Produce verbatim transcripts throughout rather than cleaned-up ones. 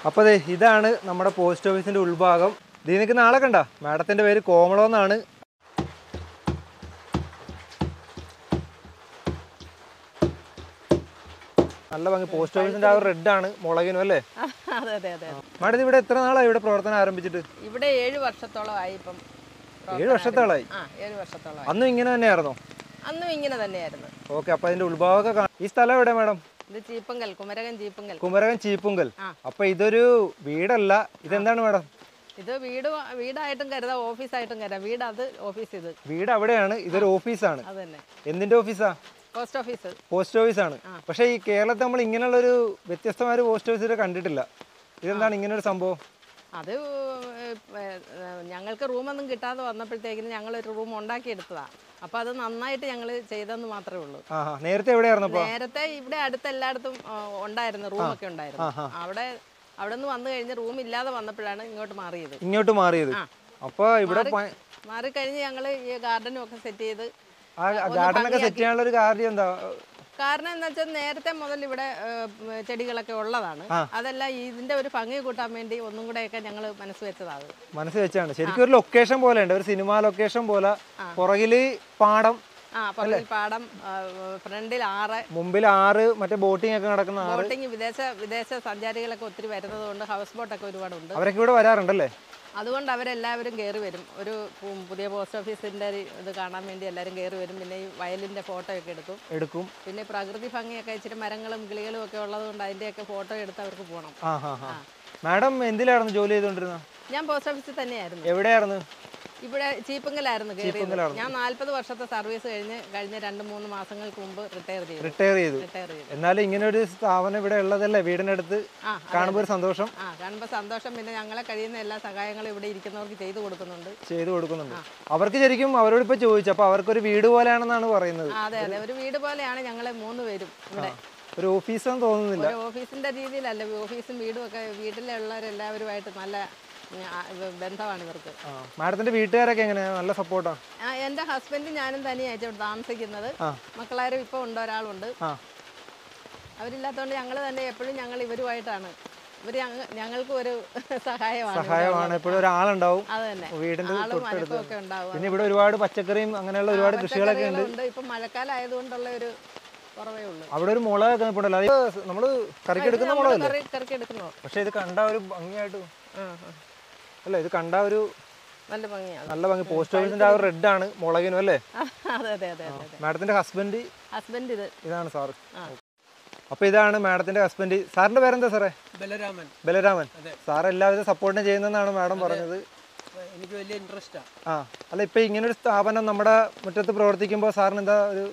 അപ്പോൾ ദേ ഇതാണ് നമ്മുടെ പോസ്റ്റ് ഓഫീസിന്റെ ഉൾഭാഗം. ഇതിൽ നിൽക്കുന്ന ആളെ കണ്ട, മാഡത്തിന്റെ പേര് കോമളോ എന്നാണ്. നല്ല ഭംഗി. പോസ്റ്റ് ഓഫീസിന്റെ ആ റെഡ് ആണ് മുളകിനും അല്ലേ? മാഡം ഇവിടെ എത്ര നാളായി ഇവിടെ പ്രവർത്തനം ആരംഭിച്ചിട്ട്? ഇവിടെ ഏഴ് വർഷത്തോളമായി. ഇപ്പം ഏഴ് വർഷത്തോളായി. ഏഴ് വർഷത്തോളം. അന്നും ഇങ്ങനെ തന്നെയായിരുന്നോ? അന്നും ഇങ്ങനെ തന്നെയായിരുന്നു. ഓക്കെ. അപ്പൊ അതിന്റെ ഉൾഭാഗമൊക്കെ ഈ സ്ഥലം എവിടെ മാഡം? ഇത് ചീപ്പങ്കൽ, കുമരകം ചീപ്പങ്കൽ. കുമരകം ചീപ്പുങ്കൽ. അപ്പൊ ഇതൊരു വീടല്ല, ഇതെന്താണ് മാഡം? ഇത് വീട് വീടായിട്ടും കരുതാം, ഓഫീസായിട്ടും കരുതാം. വീട് അത് ഓഫീസ്. ഇത് വീട് അവിടെയാണ്, ഇതൊരു ഓഫീസാണ്. അതന്നെ. എന്തിന്റെ ഓഫീസാ? Post office. പോസ്റ്റ് ഓഫീസാണ്. പക്ഷെ ഈ കേരളത്തിൽ നമ്മൾ ഇങ്ങനെയുള്ളൊരു വ്യത്യസ്തമായ ഒരു പോസ്റ്റ് ഓഫീസ് കണ്ടിട്ടില്ല. ഇതെന്താണ് ഇങ്ങനെ ഒരു സംഭവം? അത് ഞങ്ങൾക്ക് റൂമൊന്നും കിട്ടാതെ വന്നപ്പോഴത്തേക്കിന് ഞങ്ങളൊരു റൂം ഉണ്ടാക്കിയെടുത്തതാ. അപ്പൊ അത് നന്നായിട്ട് ഞങ്ങൾ ചെയ്തെന്ന് മാത്രമേ ഉള്ളൂ. നേരത്തെ എവിടെയായിരുന്നു? നേരത്തെ ഇവിടെ അടുത്ത് എല്ലായിടത്തും ഉണ്ടായിരുന്നു, റൂമൊക്കെ ഉണ്ടായിരുന്നു. അവിടെ അവിടെ നിന്ന് വന്നു കഴിഞ്ഞ് റൂം ഇല്ലാതെ വന്നപ്പോഴാണ് ഇങ്ങോട്ട് മാറിയത്. ഇങ്ങോട്ട് മാറിയത്. അപ്പൊ ഇവിടെ മാറിക്കഴിഞ്ഞ് ഞങ്ങൾ ഈ ഗാർഡനും ഒക്കെ സെറ്റ് ചെയ്ത്. ഗാർഡനൊക്കെ സെറ്റ് ചെയ്യാനുള്ള ഒരു കാര്യം എന്താ? കാരണം എന്താ വെച്ചാൽ നേരത്തെ മുതൽ ഇവിടെ ചെടികളൊക്കെ ഉള്ളതാണ്. അതെല്ലാം ഇതിന്റെ ഒരു ഭംഗി കൂട്ടാൻ വേണ്ടി ഒന്നും കൂടെയൊക്കെ ഞങ്ങൾ മനസ്സ് വെച്ചതാണ്. മനസ്സ് വെച്ചാണ്. ശരിക്കും ഒരു ലൊക്കേഷൻ പോലെ ഉണ്ട്, ഒരു സിനിമ ലൊക്കേഷൻ പോലെ. പുറകില് പാടം, ആ പുറകിൽ പാടം, ഫ്രണ്ടിൽ ആറ്, മുമ്പിൽ ആറ്, മറ്റേ ബോട്ടിംഗ് ഒക്കെ നടക്കുന്ന ആറ്. ബോട്ടിംഗ് വിദേശ വിദേശ സഞ്ചാരികളൊക്കെ ഒത്തിരി വരുന്നത് കൊണ്ട് ഹൗസ് ബോട്ടൊക്കെ ഒരുപാടുണ്ട്. അവരൊക്കെ ഇവിടെ വരാറുണ്ടല്ലേ? അതുകൊണ്ട് അവരെല്ലാവരും കയറി വരും. ഒരു പുതിയ പോസ്റ്റ് ഓഫീസിന്റെ ഇത് കാണാൻ വേണ്ടി എല്ലാവരും കയറി വരും. പിന്നെ ഈ വയലിന്റെ ഫോട്ടോ ഒക്കെ എടുക്കും എടുക്കും പിന്നെ പ്രകൃതി ഭംഗിയൊക്കെ ഇച്ചിരി മരങ്ങളും കിളികളും ഒക്കെ ഉള്ളത് കൊണ്ട് അതിന്റെയൊക്കെ ഫോട്ടോ എടുത്ത് അവർക്ക് പോകണം. മാഡം എന്തിലായിരുന്നു ജോലി ചെയ്തോണ്ടിരുന്നത്? ഞാൻ പോസ്റ്റ് ഓഫീസിൽ തന്നെയായിരുന്നു. എവിടെയായിരുന്നു? ഇവിടെ ചീപ്പങ്കലായിരുന്നു കയറിയത്. ഞാൻ നാല്പത് വർഷത്തെ സർവീസ് കഴിഞ്ഞ് കഴിഞ്ഞ രണ്ട് മൂന്ന് മാസങ്ങൾക്ക് മുമ്പ് റിട്ടയർ ചെയ്തു. റിട്ടയർ ചെയ്തു. എന്നാലും ഇങ്ങനെ ഒരു സ്ഥാപനം ഇവിടെ ഉള്ളതല്ലേ, വീടിനടുത്ത് കാണുമ്പോൾ ഒരു സന്തോഷം. ആ കാണുമ്പോൾ സന്തോഷം. പിന്നെ ഞങ്ങളെ കഴിയുന്ന എല്ലാ സഹായങ്ങളും ഇവിടെ ഇരിക്കുന്നവർക്ക് ചെയ്തു കൊടുക്കുന്നുണ്ട് ചെയ്തു കൊടുക്കുന്നുണ്ട് അവർക്ക് ശരിക്കും അവരോട് ഇപ്പൊ ചോദിച്ചു, അപ്പൊ അവർക്കൊരു വീട് പോലെയാണെന്നാണ് പറയുന്നത്. അതെ അതെ, ഒരു വീട് പോലെയാണ് ഞങ്ങളെ മൂന്ന് പേരും ഇവിടെ. ഒരു ഓഫീസൊന്നും തോന്നുന്നില്ല. ഒരു ഓഫീസിന്റെ രീതിയിലല്ല, ഓഫീസും വീടും ഒക്കെ വീട്ടിലുള്ളവരെല്ലാവരുമായിട്ട് നല്ല ബന്ധമാണ് ഇവർക്ക്. മാഡത്തിന്റെ വീട്ടുകാരൊക്കെ എങ്ങനെയാ? നല്ല സപ്പോർട്ടാണ്. എന്റെ ഹസ്ബൻഡ് ഞാനും തന്നെയായിട്ട് ഇവിടെ താമസിക്കുന്നത്. മക്കളാരും ഇപ്പൊ ഉണ്ട്, ഒരാളുണ്ട്. അവരില്ലാത്തതുകൊണ്ട് ഞങ്ങൾ തന്നെ എപ്പോഴും ഞങ്ങൾ ഇവരുമായിട്ടാണ്. ഇവര് ഞങ്ങൾക്ക് ഒരു സഹായമാണ്. സഹായമാണ് എപ്പോഴും ഒരാളുണ്ടാവും. അത് തന്നെ, വീടിന്റെ ഒക്കെ ഉണ്ടാവും. പിന്നെ ഇവിടെ ഒരുപാട് പച്ചക്കറിയും അങ്ങനെയുള്ള ഒരുപാട് കൃഷികളൊക്കെ ഉണ്ട്. ഇപ്പൊ മഴക്കാലം ആയതുകൊണ്ടുള്ള ഒരു കുറവേ ഉള്ളൂ. അവിടെ ഒരു മുളകൊക്കെ നിൽപ്പുണ്ടല്ലോ, നമ്മള് കറിക്കെടുക്കുന്ന മുളകല്ലേ? കറിക്കെടുക്കുന്നോ? പക്ഷെ ഇത് കണ്ട ഒരു ഭംഗിയായിട്ട് അല്ല, ഇത് കണ്ട ഒരു നല്ല ഭംഗിയാണ്. നല്ല ഭംഗി. പോസ്റ്റ് ഓഫീസിന്റെ ആ റെഡ് ആണ് മുളകിനും അല്ലേ? മാഡത്തിന്റെ ഹസ്ബൻഡ് ഹസ്ബൻഡ് ഇത് ഇതാണ് സാറ്. അപ്പൊ ഇതാണ് മാഡത്തിന്റെ ഹസ്ബൻഡ്. സാറിന്റെ പേരെന്താ സാറേ? ബലരാമൻ. ബലരാമൻ. സാർ എല്ലാവിധ സപ്പോർട്ടും ചെയ്യുന്നതെന്നാണ് മാഡം പറഞ്ഞത്. എനിക്ക് വലിയ ഇൻട്രസ്റ്റാ. ആ അല്ല, ഇപ്പൊ ഇങ്ങനെ ഒരു സ്ഥാപനം നമ്മുടെ മുറ്റത്ത് പ്രവർത്തിക്കുമ്പോൾ സാറിന് എന്താ ഒരു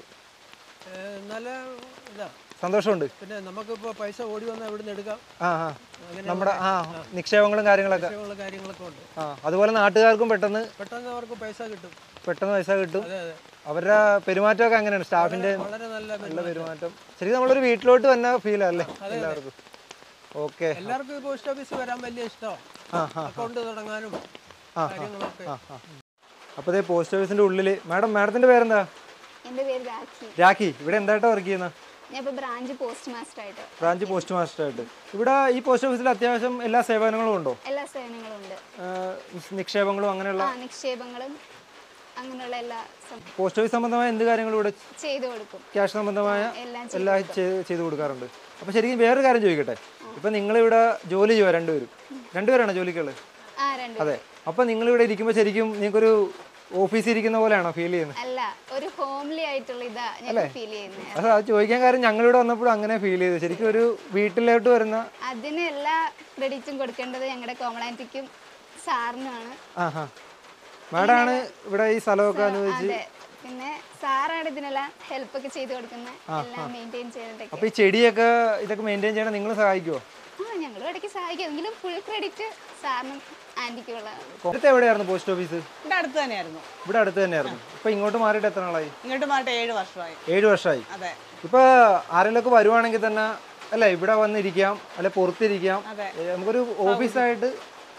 നല്ല ഇതാ സന്തോഷമുണ്ട്. പിന്നെ നമുക്കിപ്പോ പൈസ ഓടി വന്നാൽ എവിടുന്ന് എടുക്കാം. ആ ആ നമ്മുടെ ആ നിക്ഷേപങ്ങളും കാര്യങ്ങളൊക്കെ കാര്യങ്ങളൊക്കെ ഉണ്ട്. ആ അതുപോലെ നാട്ടുകാർക്കും പെട്ടെന്ന് പെട്ടെന്ന് അവർക്ക് പൈസ കിട്ടും. പെട്ടെന്ന് പൈസ കിട്ടും. അവരുടെ പെരുമാറ്റമൊക്കെ അങ്ങനെയാണ്, സ്റ്റാഫിന്റെ നല്ല പെരുമാറ്റം. ശരിക്കും നമ്മളൊരു വീട്ടിലോട്ട് തന്നെ ഫീൽ അല്ലേ എല്ലാവർക്കും? ഓക്കെ. എല്ലാവർക്കും പോസ്റ്റ് ഓഫീസിൽ വരാൻ വലിയ ഇഷ്ടമാണ്, അക്കൗണ്ട് തുടങ്ങാനും കാര്യങ്ങളൊക്കെ. അപ്പൊ ഇതേ പോസ്റ്റ് ഓഫീസിന്റെ ഉള്ളില് മാഡം, മാഡത്തിന്റെ പേരെന്താ? എന്റെ പേര് രാഖി. രാഖി. ഇവിടെ എന്തായിട്ടാ വർക്ക് ചെയ്യുന്നത്? ഞാൻ ഇപ്പോ ബ്രാഞ്ച് പോസ്റ്റ് മാസ്റ്റർ ആയിട്ട്. ബ്രാഞ്ച് പോസ്റ്റ് മാസ്റ്റർ ആയിട്ട്. ഇവിടെ ഈ പോസ്റ്റ് ഓഫീസിൽ അത്യാവശ്യം എല്ലാ സേവനങ്ങളും ഉണ്ടോ? എല്ലാ സേവനങ്ങളും ഉണ്ട്. നിക്ഷേപങ്ങളും അങ്ങനെയുള്ള നിക്ഷേപങ്ങളും അങ്ങനെയുള്ള എല്ലാ പോസ്റ്റ് ഓഫീസ് സംബന്ധമായ എന്ത് കാര്യങ്ങളും ഇവിടെ ചെയ്തു കൊടുക്കും. ക്യാഷ് സംബന്ധമായ എല്ലാം ചെയ്തു കൊടുക്കാറുണ്ട്. അപ്പൊ ശരിക്കും വേറൊരു കാര്യം ചോദിക്കട്ടെ, ഇപ്പൊ നിങ്ങളിവിടെ ജോലി ചെയ്യുക രണ്ടുപേരും രണ്ടുപേരാണോ ജോലിക്കുള്ളത്? അതെ. അപ്പൊ നിങ്ങളിവിടെ ഇരിക്കുമ്പോൾ ശരിക്കും നിങ്ങൾക്കൊരു ഓഫീസിൽ ഇരിക്കുന്ന പോലെയാണോ ഫീൽ ചെയ്യുന്നത്? അല്ല, ഒരു ഹോംലി ആയിട്ടുള്ള ഇതാ ഞാൻ ഫീൽ ചെയ്യുന്നത്. അത് അത് ചോദിക്കാൻ കാര്യം ഞങ്ങളിവിടെ വന്നപ്പോഴും അങ്ങനെ ഫീൽ ചെയ്തു. ശരിക്കും ഒരു വീട്ടിലോട്ട് വരുന്ന അതിന് എല്ലാ ക്രെഡിറ്റും കൊടുക്കേണ്ടത് ഞങ്ങളുടെ കോമളാൻറ്റിക്കും സാറിനുമാണ്. ആഹാ, മാഡാണ് ഇവിടെ ഈ സ്ഥലമൊക്കെ അനുവദിച്ച്. പിന്നെ സാറാണ് ഇതിനെല്ലാം ഹെൽപ്പ് ഒക്കെ ചെയ്ത് കൊടുക്കുന്നത്, എല്ലാം മെയിൻറ്റെയിൻ ചെയ്യാനായിട്ട്. അപ്പൊ ഈ ചെടിയൊക്കെ ഇതൊക്കെ മെയിൻറ്റെയിൻ ചെയ്യണം നിങ്ങൾ സഹായിക്കുമോ? ആ, ഞങ്ങളും ഇടയ്ക്ക് സഹായിക്കും. എങ്കിലും ഫുൾ ക്രെഡിറ്റ് സാറിനും ആന്റിക്കുള്ള. എവിടെയായിരുന്നു പോസ്റ്റ് ഓഫീസ്? ഇവിടെ അടുത്ത് തന്നെയായിരുന്നു. ഇവിടെ അടുത്ത് തന്നെയായിരുന്നു. ഇപ്പൊ ഇങ്ങോട്ട് മാറിയിട്ട് എത്ര നാളായി? ഇങ്ങോട്ട് മാറിയിട്ട് ഏഴ് വർഷമായി. ഏഴ് വർഷമായി. അതെ. ഇപ്പൊ ആരെങ്കിലൊക്കെ വരുവാണെങ്കിൽ തന്നെ അല്ല ഇവിടെ വന്നിരിക്കാം, അല്ലെ പുറത്തിരിക്കാം, നമുക്കൊരു ഓഫീസായിട്ട്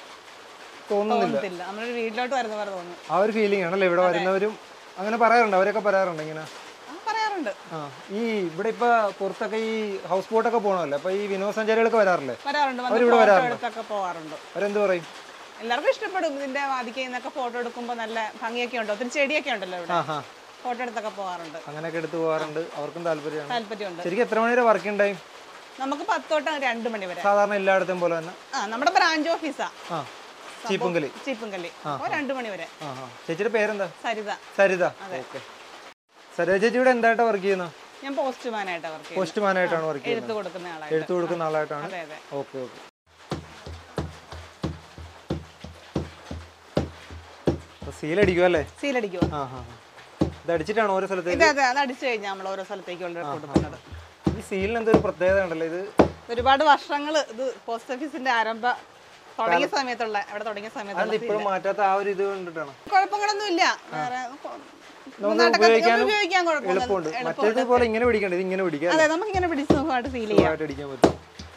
തോന്നുന്നില്ല. നമ്മളൊരു വീട്ടിലോട്ട് വരുന്ന പോലെ തോന്നുന്നു. ആ ഒരു ഫീലിംഗ് ആണല്ലേ ഇവിടെ വരുന്നവരും അങ്ങനെ പറയാറുണ്ട്, അവരൊക്കെ പറയാറുണ്ട് ഇങ്ങനെ. പറയാറുണ്ട്. വരാറുണ്ട്. ആ ഈ ഇവിടെ ഇപ്പൊ പുറത്തൊക്കെ ഈ ഹൗസ് ബോട്ടൊക്കെ പോകണമല്ലോ, അപ്പൊ ഈ വിനോദസഞ്ചാരികളൊക്കെ വരാറില്ലേ? വരാറുണ്ട്. വന്ന് അവരിവിടെ ഫോട്ടോ വരാറുണ്ടോ? എടുത്തൊക്കെ പോകാറുണ്ട്. അവരെന്ത് പറയും? എല്ലാവർക്കും ഇഷ്ടപ്പെടും. ഇതിന്റെ വാതിക്കയിൽ നിന്നൊക്കെ ഫോട്ടോ എടുക്കുമ്പോൾ നല്ല ഭംഗിയൊക്കെ ഉണ്ട്. ഒത്തിരി ചെടിയൊക്കെ ഉണ്ടല്ലോ ഇവിടെ. ആഹാ, ഫോട്ടോ എടുത്തൊക്കെ പോകാറുണ്ട്. അങ്ങനെയൊക്കെ എടുത്ത് പോകാറുണ്ട്. അവർക്കും താല്പര്യമാണ്. താല്പര്യമുണ്ട്. ശരിക്കും എത്ര മണി വരെ വർക്കിംഗ് ടൈം? നമുക്ക് പത്ത് തൊട്ട് രണ്ട് മണി വരെ. സാധാരണ എല്ലായിടത്തും പോലെ തന്നെ. ആ നമ്മുടെ ബ്രാഞ്ച് ഓഫീസാ ആ ചീപ്പുങ്കലി. ചീപ്പുങ്കലി. അപ്പോൾ രണ്ട് മണി വരെ. ആ ആ ചേച്ചിയുടെ പേരെന്താ? സരിത. സരിത. ഓക്കെ. സരിത ചേച്ചി ഇവിടെ എന്തായിട്ടാ വർക്ക് ചെയ്യുന്നത്? ഞാൻ പോസ്റ്റ്മാനായിട്ടാണ് വർക്ക് ചെയ്യുന്നത്. പോസ്റ്റ്മാനായിട്ടാണ് വർക്ക് ചെയ്യുന്നത്. എഴുത്ത് കൊടുക്കുന്ന ആളായിട്ട്. എഴുത്ത് കൊടുക്കുന്ന ആളായിട്ടാണ്. അതെ അതെ. Okay okay. സീലടിക്കും അല്ലേ? സീലടിക്കുമോ? ആ ആ ഇത് അടിച്ചിട്ടാണ് ഓരോ സ്ഥലത്തേക്ക്? അതെ അതെ, അത് അടിച്ചു കഴിഞ്ഞാൽ നമ്മൾ ഓരോ സ്ഥലത്തേക്ക് കൊടുക്കുന്നത്. ഈ സീലിന് എന്തൊരു പ്രത്യേകത ഉണ്ടല്ലോ ഇത്? ഒരുപാട് വർഷങ്ങൾ ഇത് പോസ്റ്റ് ഓഫീസിന്റെ ആരംഭ തുടങ്ങിയ സമയത്തുള്ള അവിടെ തുടങ്ങിയ സമയത്തുള്ള ഇപ്പോഴും മാറ്റാത്ത ആ ഒരു ഇത് കണ്ടിട്ടാണ്. കുഴപ്പങ്ങളൊന്നും ഇല്ല. വേറെ നമുക്ക് ഉപയോഗിക്കാനും ഉപയോഗിക്കാൻ കുഴപ്പമൊന്നും എളുപ്പമുണ്ട്. മറ്റേത് പോലെ ഇങ്ങനെ പിടിക്കണ്ട, ഇത് ഇങ്ങനെ പിടിക്കാം. അതെ, നമുക്ക് ഇങ്ങനെ പിടിച്ച് സുഖമായിട്ട് ഫീൽ ചെയ്യാം. അടിക്കാൻ പറ്റും.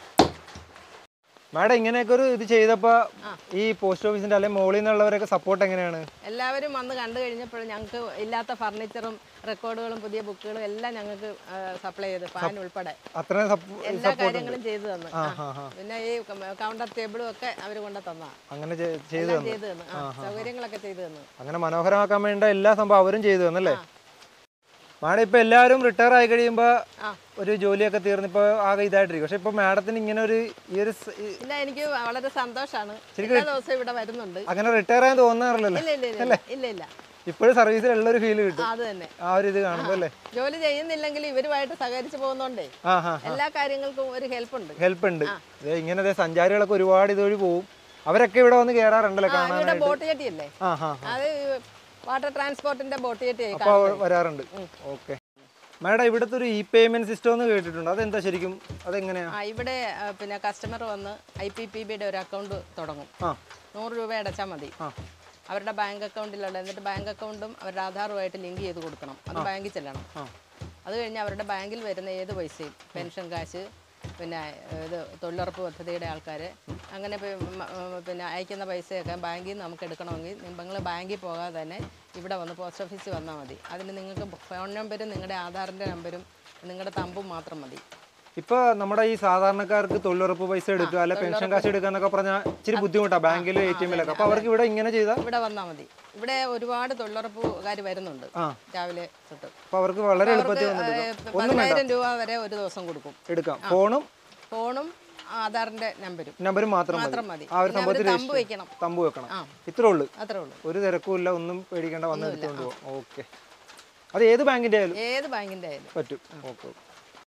മാഡം ഇങ്ങനെയൊക്കെ ഒരു ഇത് ചെയ്തപ്പോ ഈ പോസ്റ്റ് ഓഫീസിന്റെ അല്ലെങ്കിൽ മോളിൽ നിന്നുള്ളവരൊക്കെ സപ്പോർട്ട് എങ്ങനെയാണ്? എല്ലാവരും വന്ന് കണ്ടു കഴിഞ്ഞപ്പോൾ ഞങ്ങൾക്ക് ഇല്ലാത്ത ഫർണിച്ചറും റെക്കോർഡുകളും പുതിയ ബുക്കുകളും എല്ലാം ഞങ്ങൾക്ക് സപ്ലൈ ചെയ്തു, ഫാൻ ഉൾപ്പെടെ അത്രയും എല്ലാ കാര്യങ്ങളും ചെയ്തു തന്നു. പിന്നെ ഈ കൗണ്ടർ ടേബിളും ഒക്കെ അവർ കൊണ്ട് തന്നാ അങ്ങനെ ചെയ്തു ചെയ്തു തന്നു. സൗകര്യങ്ങളൊക്കെ ചെയ്തു തന്നു. അങ്ങനെ മനോഹരമാക്കാൻ വേണ്ട എല്ലാ സംഭവം അവരും ചെയ്തു തന്നല്ലേ? മാഡം ഇപ്പൊ എല്ലാവരും റിട്ടയർ ആയി കഴിയുമ്പോ ഒരു ജോലിയൊക്കെ തീർന്നിപ്പോ ആകെ ഇതായിട്ടിരിക്കും. പക്ഷെ ഇപ്പൊ മാഡത്തിന് ഇങ്ങനെ ഒരു ഈ ഒരു ഇല്ല, എനിക്ക് വളരെ സന്തോഷമാണ്. എല്ലാ ദിവസവും ഇവിടെ വരുന്നുണ്ട്. അങ്ങനെ റിട്ടയർ ആയി തോന്നാറില്ലല്ലോ? ഇല്ല ഇല്ല ഇല്ല ഇല്ല ഇപ്പോഴും സർവീസിൽ ഉള്ളൊരു ഫീൽ കിട്ടും. അത് തന്നെ, ആ ഒരു ഇത് കാണുമ്പോ അല്ലേ? ജോലി ചെയ്യുന്നില്ലെങ്കിൽ ഇവരുമായിട്ട് സഹകരിച്ചു പോകുന്നോണ്ടേ എല്ലാ കാര്യങ്ങൾക്കും ഒരു ഹെൽപ്പ് ഉണ്ട്. ഹെൽപ്പ് ഉണ്ട്. ഇങ്ങനെ സഞ്ചാരികളൊക്കെ ഒരുപാട് ഇതുവഴി പോവും. അവരൊക്കെ ഇവിടെ വന്ന് കേറാറുണ്ടല്ലോ കാണാൻ. ബോട്ട് ജെട്ടിയല്ലേ, അത് വാട്ടർ ട്രാൻസ്പോർട്ടിന്റെ ബോട്ട് ജെട്ടി വരാറുണ്ട്. ഓക്കെ. മാഡം ഇവിടുത്തെ ഒരു ഇ പേയ്മെന്റ് സിസ്റ്റം എന്ന് കേട്ടിട്ടുണ്ട്, അതെന്താ ശരിക്കും? അതെങ്ങനെയാ? ഇവിടെ പിന്നെ കസ്റ്റമർ വന്ന് ഐ പി പി ബിയുടെ ഒരു അക്കൗണ്ട് തുടങ്ങും. നൂറ് രൂപ അടച്ചാൽ മതി. അവരുടെ ബാങ്ക് അക്കൗണ്ടിലുള്ള, എന്നിട്ട് ബാങ്ക് അക്കൗണ്ടും അവരുടെ ആധാറുമായിട്ട് ലിങ്ക് ചെയ്ത് കൊടുക്കണം. അത് ബാങ്കിൽ ചെല്ലണം. അത് കഴിഞ്ഞ് അവരുടെ ബാങ്കിൽ വരുന്ന ഏത് പൈസയും, പെൻഷൻ കാശ്, പിന്നെ ഇത് തൊഴിലുറപ്പ് പദ്ധതിയുടെ ആൾക്കാർ, അങ്ങനെ പിന്നെ അയക്കുന്ന പൈസയൊക്കെ ബാങ്കിൽ നിന്ന് നമുക്ക് എടുക്കണമെങ്കിൽ നിങ്ങൾ ബാങ്കിൽ പോകാതെ തന്നെ ഇവിടെ വന്ന് പോസ്റ്റ് ഓഫീസിൽ വന്നാൽ മതി. അതിന് നിങ്ങൾക്ക് ഫോൺ നമ്പരും നിങ്ങളുടെ ആധാറിൻ്റെ നമ്പരും നിങ്ങളുടെ തമ്പും മാത്രം മതി. ഇപ്പൊ നമ്മുടെ ഈ സാധാരണക്കാർക്ക് തൊഴിലുറപ്പ് പൈസ എടുക്കുക അല്ലെ പെൻഷൻ കാശ് എടുക്കുക എന്നൊക്കെ പറഞ്ഞാൽ ഇച്ചിരി ബുദ്ധിമുട്ടാണ് ബാങ്കിലും എ ടി എമ്മിലൊക്കെ. അപ്പൊ അവർക്ക് ഇവിടെ ഇങ്ങനെ ചെയ്താൽ ഇവിടെ വന്നാൽ മതി. ഇവിടെ ഒരുപാട് തൊഴിലുറപ്പുകാർ വരുന്നുണ്ട് രാവിലെ തൊട്ട്. അപ്പൊ അവർക്ക് വളരെ എളുപ്പത്തിൽ പതിനായിരം രൂപ വരെ ഒരു ദിവസം കൊടുക്കും. എടുക്കാം. ഫോണും ഫോണും ആധാറിന്റെ നമ്പരും നമ്പരും മാത്രം മതി. ആ ഒരു സംഭവത്തിൽ തമ്പ് വെക്കണം. തമ്പ് വെക്കണം. ഇത്രേ ഉള്ളൂ. അത്രേ ഉള്ളൂ. ഒരു തിരക്കും ഇല്ല, ഒന്നും പേടിക്കേണ്ട, വന്ന് എടുത്തുകൊണ്ട് പോകും. ഓക്കെ. അത് ഏത് ബാങ്കിന്റെ ആയാലും ഏത് ബാങ്കിന്റെ ആയാലും പറ്റും. ഓക്കെ.